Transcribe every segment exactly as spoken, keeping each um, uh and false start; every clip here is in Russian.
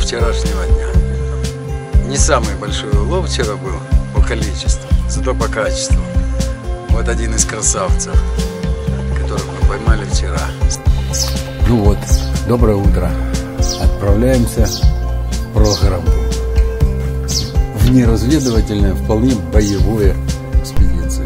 вчерашнего дня. Не самый большой улов вчера был по количеству, зато по качеству. Вот один из красавцев, которых мы поймали вчера. Ну вот, доброе утро. Отправляемся в программу. В неразведывательное, вполне боевое экспедицию.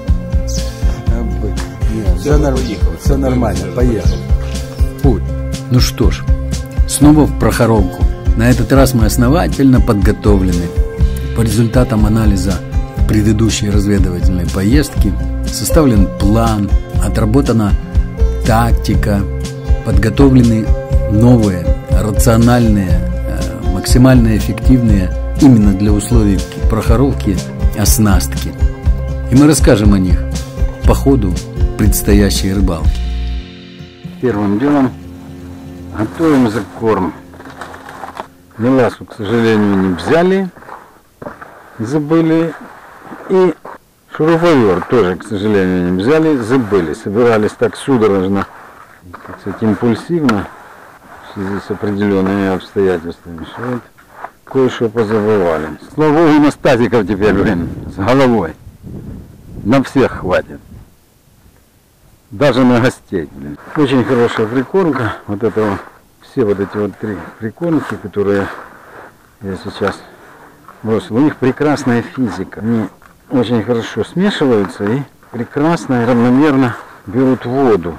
Нет, все, нормально, все нормально, поехали. Путь. Ну что ж, снова в Прохоровку. На этот раз мы основательно подготовлены. По результатам анализа предыдущей разведывательной поездки составлен план, отработана тактика, подготовлены новые, рациональные, максимально эффективные именно для условий Прохоровки оснастки. И мы расскажем о них по ходу предстоящей рыбалки. Первым делом готовим закорм. Меласу, к сожалению, не взяли, забыли. И шуруповерт тоже, к сожалению, не взяли, забыли. Собирались так судорожно, так сказать, импульсивно, в связи с определенными обстоятельствами, что вот кое-что позабывали. Слава Богу, у нас тазиков теперь, блин, с головой. На всех хватит. Даже на гостей, блин. Очень хорошая прикормка. Вот это вот, все вот эти вот три прикормки, которые я сейчас бросил. У них прекрасная физика. Они очень хорошо смешиваются и прекрасно и равномерно берут воду.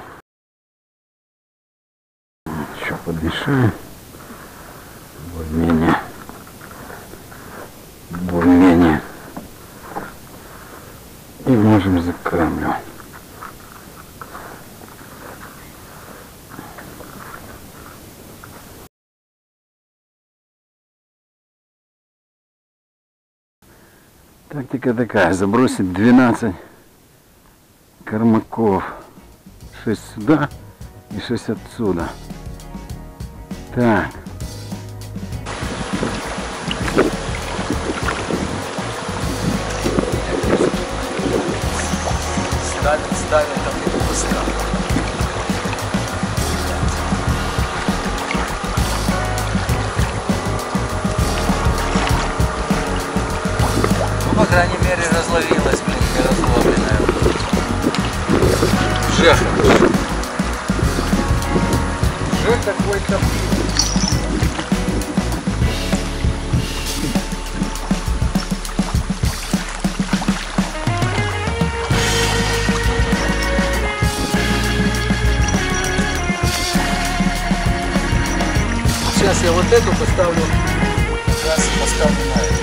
Еще подмешаем. Более-менее. Более-менее. И можем закармливать. Тактика такая, забросить двенадцать кормаков, шесть сюда и шесть отсюда. Так. Ставят, ставят, там и пусто. По крайней мере, разловилась, блин, не разловленная. Жеха. Жех какой-то. Сейчас я вот эту поставлю. Сейчас поставлю на эту.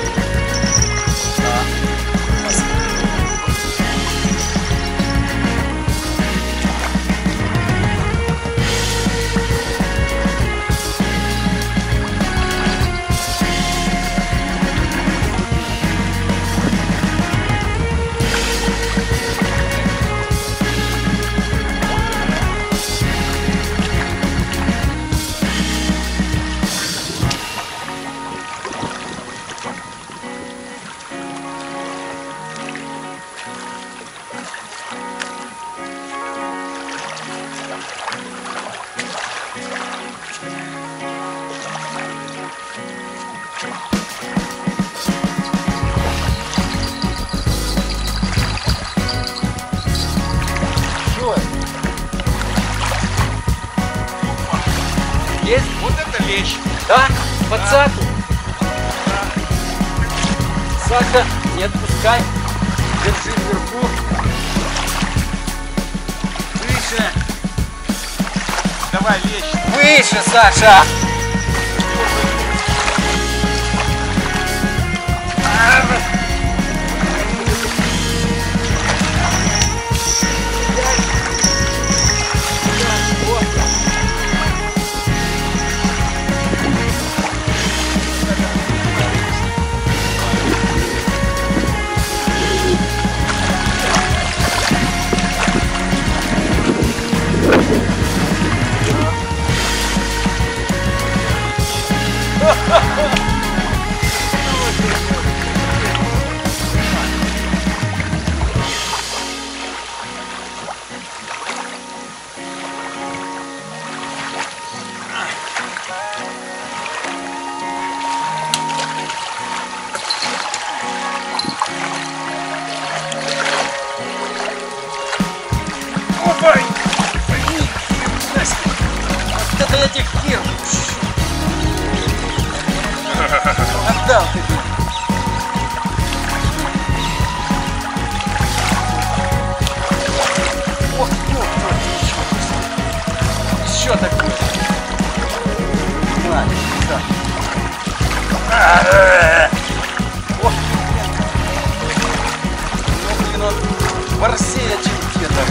Есть? Вот это лещ. Да? Под саку. Сака, не отпускай. Держи вверху. Выше. Давай лещ. Выше, Саша. такое. На, да. Ох, ну, блин, он борзее, чем где-то.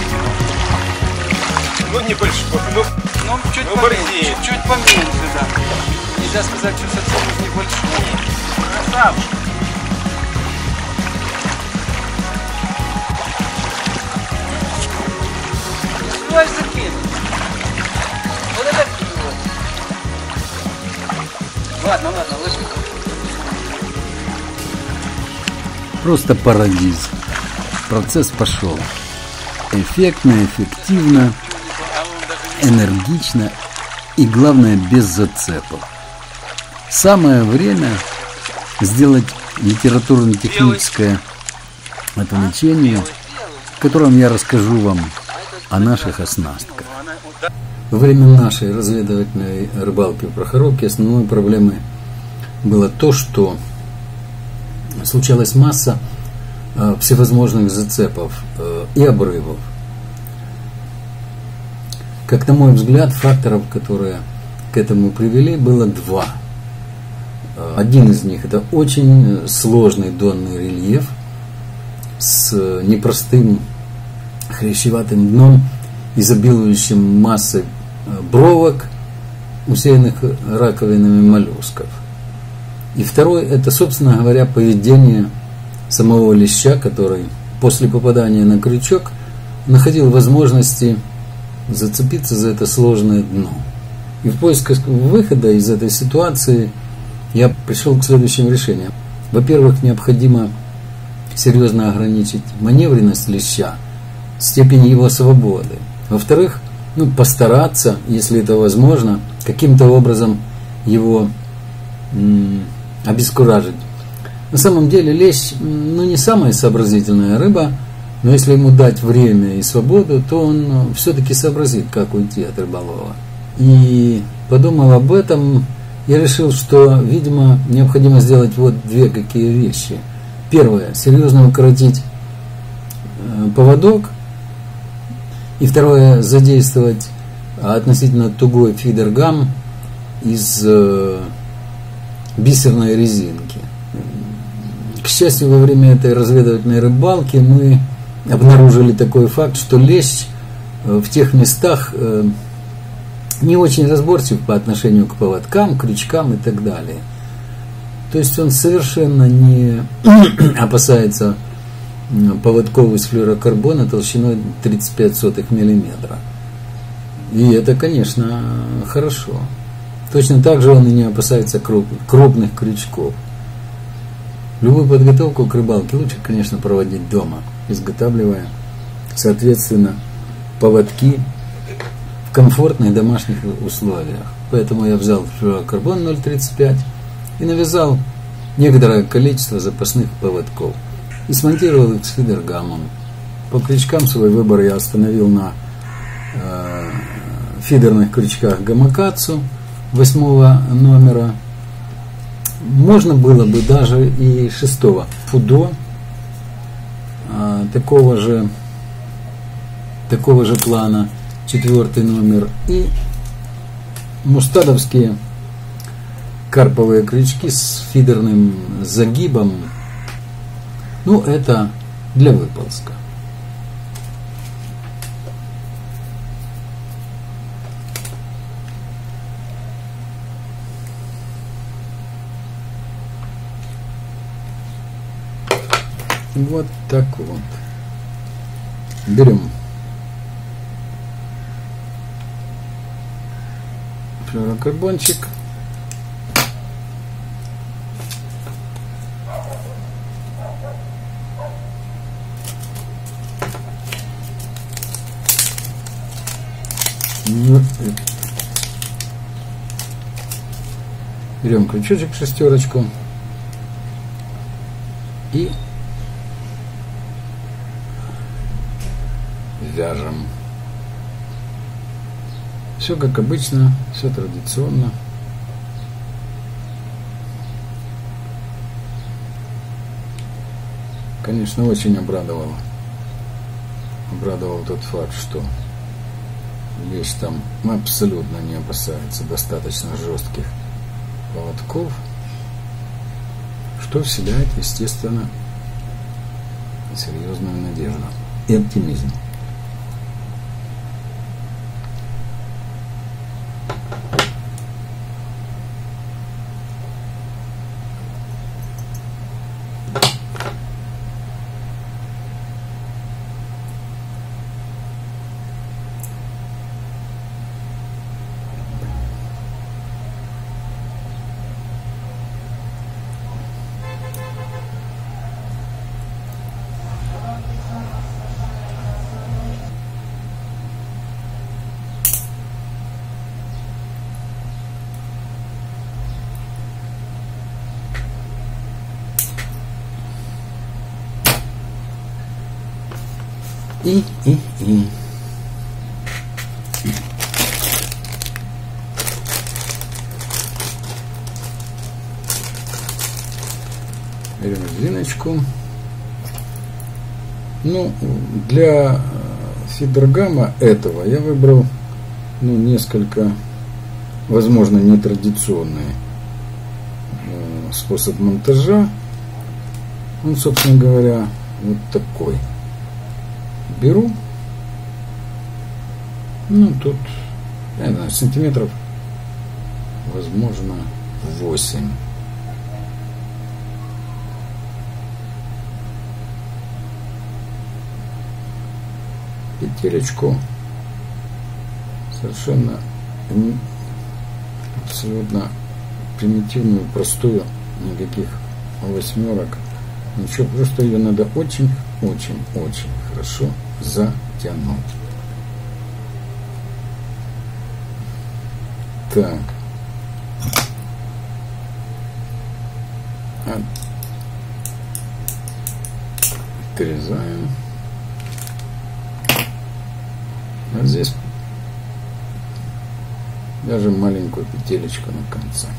Ну, небольшой, ну, Ну, чуть ну, поменьше, борзее. чуть поменьше, да. Нельзя сказать, что совсем уж небольшой. Красавчик. Успевай закинуть. Вот это вот. Ладно, ладно, ложи. Просто парадиз. Процесс пошел. Эффектно, эффективно, энергично и, главное, без зацепов. Самое время сделать литературно-техническое отвлечение, в котором я расскажу вам о наших оснастках. Во время нашей разведывательной рыбалки в Прохоровке основной проблемой было то, что случалась масса э, всевозможных зацепов э, и обрывов. Как на мой взгляд, факторов, которые к этому привели, было два. Один из них — это очень сложный донный рельеф с непростым хрящеватым дном, изобилующим массой бровок, усеянных раковинами моллюсков. И второй — это, собственно говоря, поведение самого леща, который после попадания на крючок находил возможности зацепиться за это сложное дно. И в поисках выхода из этой ситуации я пришел к следующим решениям. Во-первых, необходимо серьезно ограничить маневренность леща, степень его свободы. Во-вторых, ну, постараться, если это возможно, каким-то образом его м- обескуражить. На самом деле лещ, ну, не самая сообразительная рыба, но если ему дать время и свободу, то он все-таки сообразит, как уйти от рыболова. И подумав об этом, я решил, что, видимо, необходимо сделать вот две какие вещи. Первое — серьезно укоротить поводок. И второе — задействовать относительно тугой фидергам из бисерной резинки. К счастью, во время этой разведывательной рыбалки мы обнаружили такой факт, что лещ в тех местах не очень разборчив по отношению к поводкам, крючкам и так далее. То есть он совершенно не опасается поводков из флюорокарбона толщиной тридцать пять сотых миллиметра. И это, конечно, хорошо. Точно так же он и не опасается крупных крючков. Любую подготовку к рыбалке лучше, конечно, проводить дома, изготавливая, соответственно, поводки в комфортных домашних условиях. Поэтому я взял флюорокарбон ноль тридцать пять и навязал некоторое количество запасных поводков и смонтировал их с фидергамом. По крючкам свой выбор я остановил на э, фидерных крючках Гамакацу восьмого номера. Можно было бы даже и шестого Фудо, э, такого же такого же плана, четвертый номер, и мустадовские карповые крючки с фидерным загибом. Ну, это для выползка. Вот так вот. Берем флюорокарбончик. Берем крючочек, шестерочку, и вяжем. Все как обычно, все традиционно. Конечно, очень обрадовало. Обрадовал тот факт, что лещ там абсолютно не опасается достаточно жестких поводков, что вселяет, естественно, серьезную надежду и оптимизм. И, и, и. Берем резиночку. Ну, для фидергама этого я выбрал, ну, несколько, возможно, нетрадиционный э, способ монтажа. Он, собственно говоря, вот такой. Беру, ну тут, я не знаю, сантиметров, возможно, восемь. Петелечку совершенно абсолютно примитивную, простую, никаких восьмерок, ничего, просто ее надо очень-очень-очень хорошо затянуть. Так. Отрезаем. А здесь даже маленькую петелечку на конце.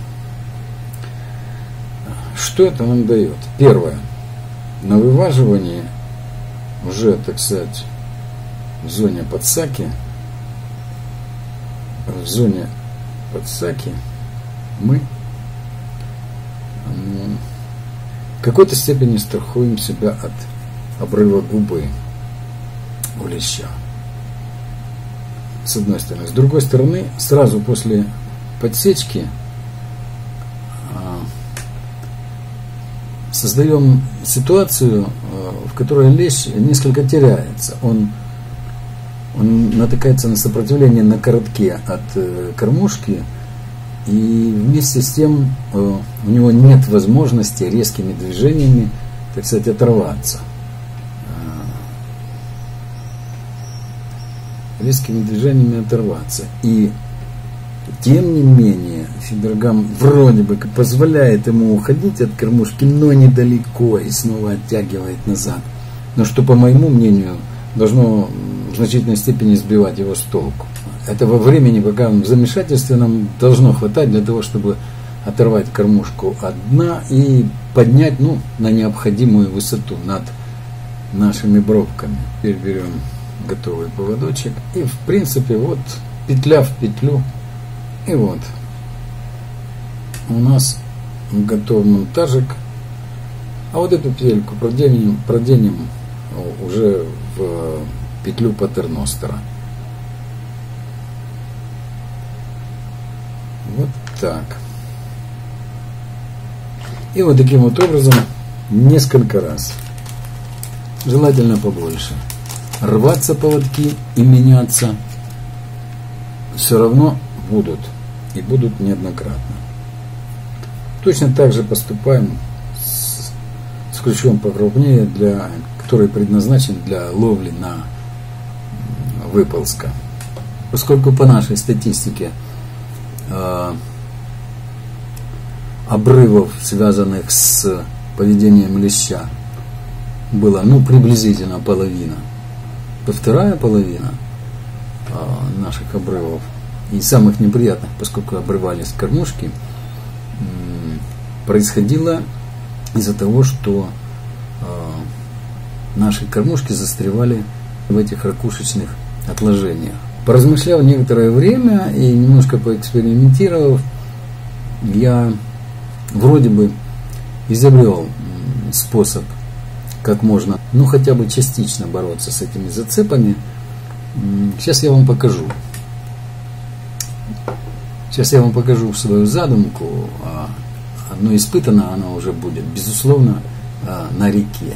Что это нам дает? Первое. На вываживании уже, так сказать, в зоне подсаки, в зоне подсаки мы в какой-то степени страхуем себя от обрыва губы у леща. С одной стороны. С другой стороны, сразу после подсечки создаем ситуацию, в которой лещ несколько теряется. Он, он натыкается на сопротивление на коротке от э, кормушки, и вместе с тем э, у него нет возможности резкими движениями, так сказать, оторваться. Э, резкими движениями оторваться. И тем не менее, фидергам вроде бы позволяет ему уходить от кормушки, но недалеко, и снова оттягивает назад. Но что, по моему мнению, должно в значительной степени сбивать его с толку. Этого времени, пока он в замешательстве, нам должно хватать для того, чтобы оторвать кормушку от дна и поднять, ну, на необходимую высоту над нашими бровками. Теперь берем готовый поводочек и, в принципе, вот петля в петлю. И вот у нас готов монтажик. А вот эту петельку проденем, проденем уже в петлю патерностера. Вот так. И вот таким вот образом несколько раз. Желательно побольше. Рваться поводки и меняться все равно будут. И будут неоднократно. Точно так же поступаем с, с крючком покрупнее, для, который предназначен для ловли на выползка. Поскольку по нашей статистике э, обрывов, связанных с поведением леща, было, ну, приблизительно половина, то вторая половина э, наших обрывов и самых неприятных, поскольку обрывались кормушки, происходило из-за того, что наши кормушки застревали в этих ракушечных отложениях. Поразмышляв некоторое время и немножко поэкспериментировав, я вроде бы изобрел способ, как можно, ну хотя бы частично бороться с этими зацепами. Сейчас я вам покажу. Сейчас я вам покажу свою задумку. Но испытана она уже будет, безусловно, на реке.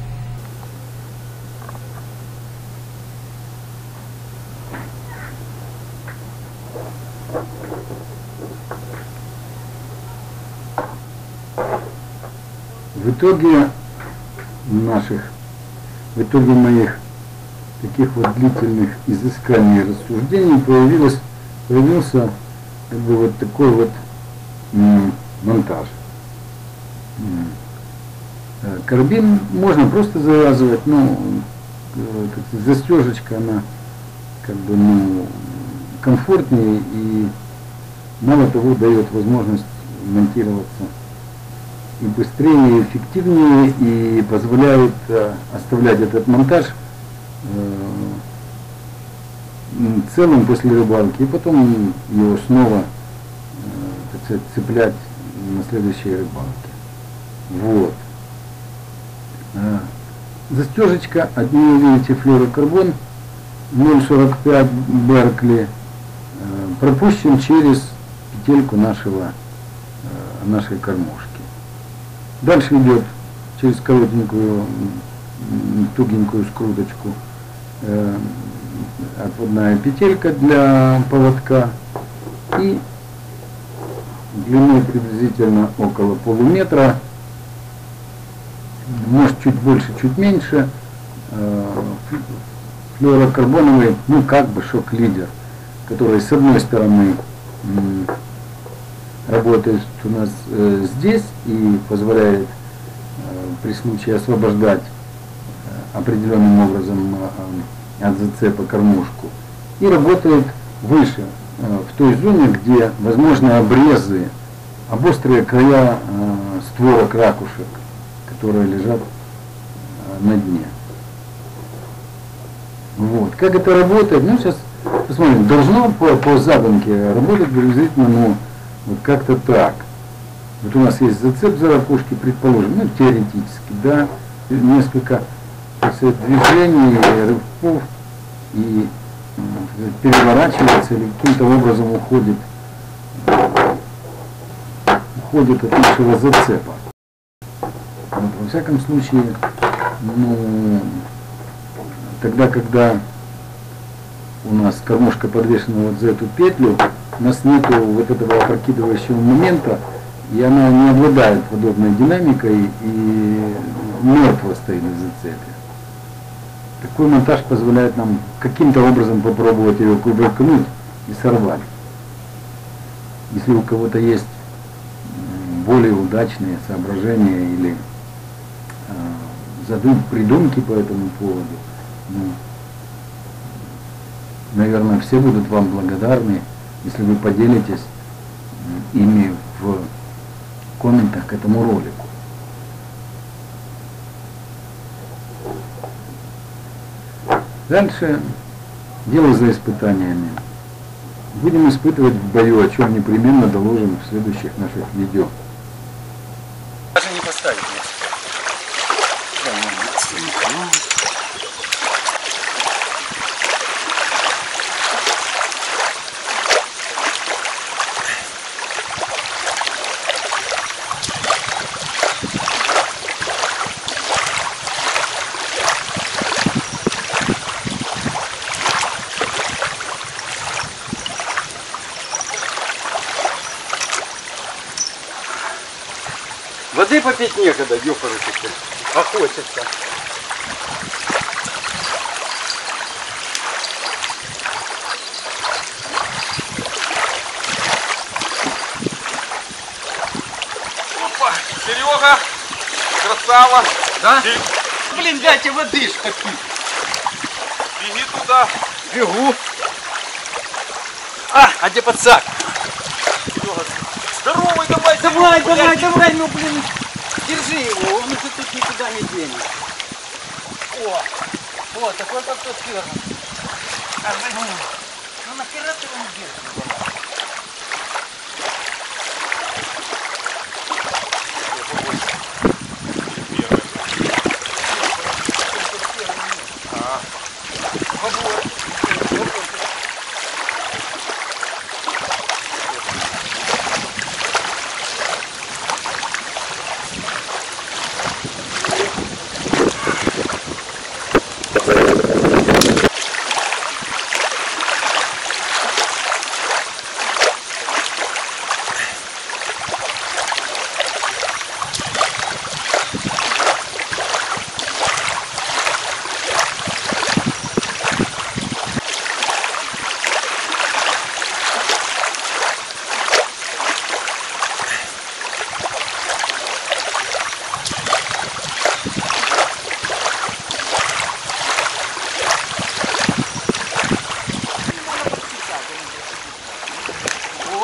В итоге наших, в итоге моих таких вот длительных изысканий и рассуждений появилось, появился как бы вот такой вот м, монтаж. М. Карабин можно просто завязывать, но застежечка она как бы ну, комфортнее и мало того дает возможность монтироваться и быстрее, и эффективнее, и позволяет э, оставлять этот монтаж э, целым после рыбалки, и потом его снова э, так сказать, цеплять на следующей рыбалке. Вот. Э, застежечка, от нее видите флюорокарбон ноль сорок пять Беркли, э, пропущен через петельку нашего, э, нашей кормушки. Дальше идет через коротенькую, тугенькую скруточку э, отводная петелька для поводка и длиной приблизительно около полуметра, может чуть больше, чуть меньше, э, флюорокарбоновый, ну как бы шок-лидер, который с одной стороны м, работает у нас э, здесь и позволяет э, при случае освобождать э, определенным образом э, от зацепа кормушку. И работает выше, э, в той зоне, где возможны обрезы, обострые края э, створок ракушек, которые лежат э, на дне. Вот. Как это работает? Ну, сейчас посмотрим. Должно по, по задумке работать приблизительно, ну, вот как-то так. Вот у нас есть зацеп за ракушки, предположим, ну теоретически, да, несколько так сказать, движений, рывков, и переворачивается или каким-то образом уходит, уходит от нашего зацепа. Вот, во всяком случае, ну, тогда, когда у нас кормушка подвешена вот за эту петлю, у нас нет вот этого опрокидывающего момента, и она не обладает подобной динамикой и мертво стоит на зацепе. Такой монтаж позволяет нам каким-то образом попробовать ее кувыркнуть и сорвать. Если у кого-то есть более удачные соображения или э, задум, придумки по этому поводу, ну, наверное, все будут вам благодарны, если вы поделитесь ими в комментах к этому ролику. Дальше дело за испытаниями. Будем испытывать в бою, о чем непременно доложим в следующих наших видео. Даже не поставить. Воды попить некогда, ёпарасики. А хочется. Опа, Серега, красава. Да? Сер... Блин, дайте воды ж попить. Беги туда. Бегу. А, а где подсак? Серега, здоровый, давай. Давай, Серега, давай, блядь. давай, ну блин. Держи его, он уже тут никуда не денет. О, вот, такой как тот фирма.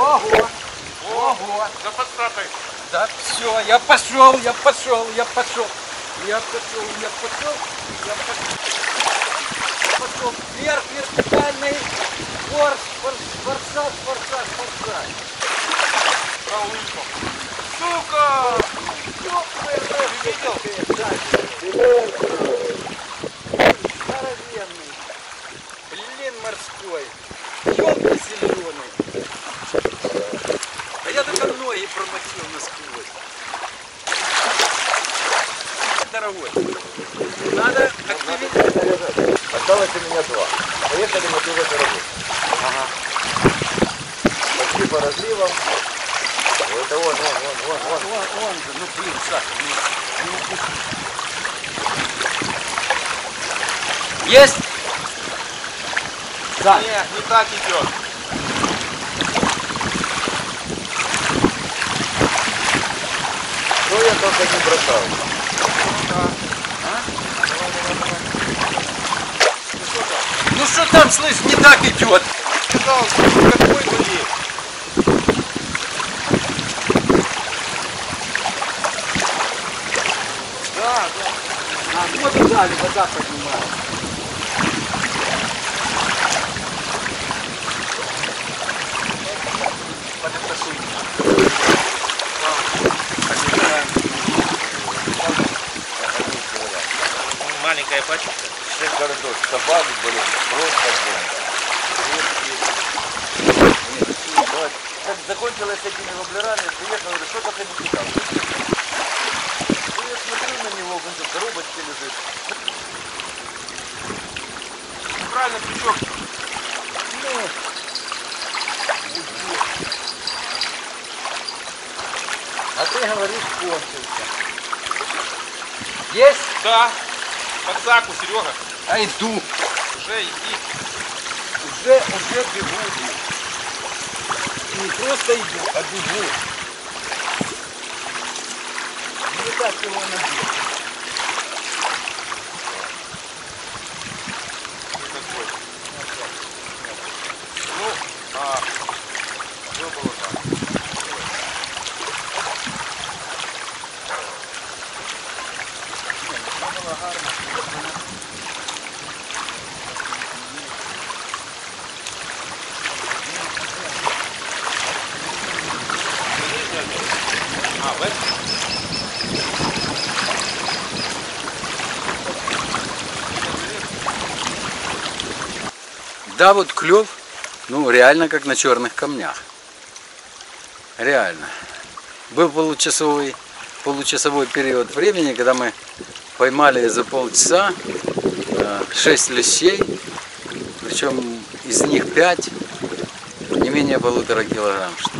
Ого! Ого! За подстратой. Да все, я пошел, я пошел, я пошел. Я пошел, я пошел, я пошел. Я пошел вверх, вертикальный. Форс, форс, форсаж, форсаж, форсаж. Сука! Ты видел? Здоровенный. Блин, морской. Ёлка зеленый. А я только ноги промочил насквозь. Дорогой. Надо активировать. Осталось у меня два. Поехали мотивировать работу. Ага. Пошли по разливам. Вот это вон, вон, вон, вон, вон. Вон, вон же, ну блин, Саша, не, не упусти. Есть? Да. Нет, не так идет. Что я только не бросал. Ну что там, слышь, не так идет? Сказал, какой то есть. Да, да. А, вот туда вода поднимает. Маленькая пачка. Шесть городов собак, блин, просто бомба. Как закончилось с этими воблерами, приехал, говорю, что только не кидал. Я смотрю на него, он в коробочке лежит. Правильно, крючок. Ну, а ты говоришь, кончился. Есть? Да. Под саку, Серега. А иду. Уже иди. Уже, уже бегу. Не просто иду, а бегу. Не так его набить. Какой? Ну, а, все было так. А, в этом? Да, вот клев, ну реально как на черных камнях. Реально. Был получасовой, получасовой период времени, когда мы поймали за полчаса шесть лещей, причем из них пять не менее полутора килограмм штука.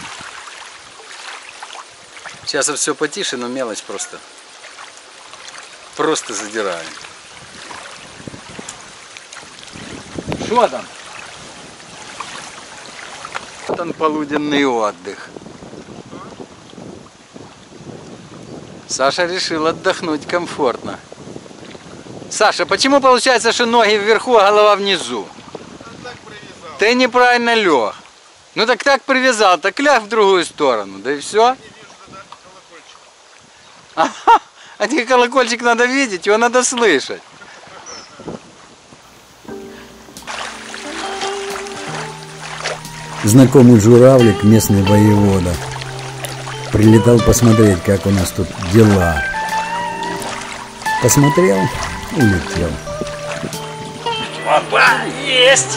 Сейчас все потише, но мелочь просто, просто задираем. Что там? Вот он, полуденный отдых. Саша решил отдохнуть комфортно. Саша, почему получается, что ноги вверху, а голова внизу? Так привязал. Ты неправильно лег. Ну так так привязал, так ляг в другую сторону, да и все. Не вижу тогда колокольчик. Ага, а тебе колокольчик надо видеть, его надо слышать. Знакомый журавлик, местный воевода, прилетал посмотреть, как у нас тут дела. Посмотрел, улетел. Опа, есть!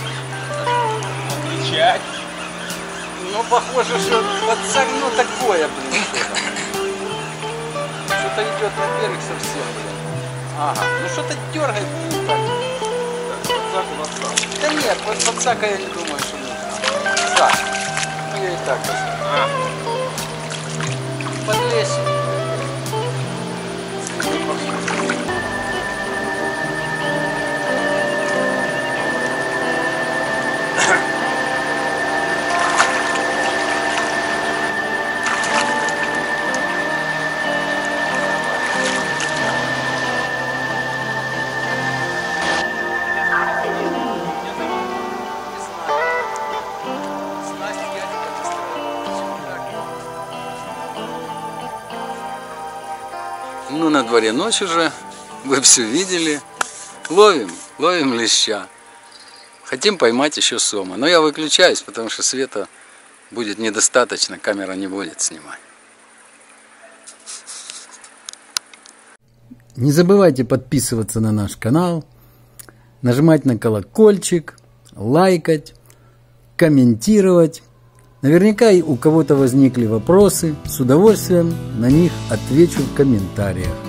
Кричать. Ну, похоже, что подсак, ну, такое, блин, что-то. Что-то идет на берег совсем, блин. Ага, ну что-то дергает, блин, так. Подсак у нас там. Да нет, под подсака я не думаю, что нужно. Так, ну я и так посмотрю. А, Подлезь. Снасть я Ну, на дворе ночь уже, вы все видели. Ловим, ловим леща. Хотим поймать еще сома. Но я выключаюсь, потому что света будет недостаточно, камера не будет снимать. Не забывайте подписываться на наш канал, нажимать на колокольчик, лайкать, комментировать. Наверняка у кого-то возникли вопросы, с удовольствием на них отвечу в комментариях.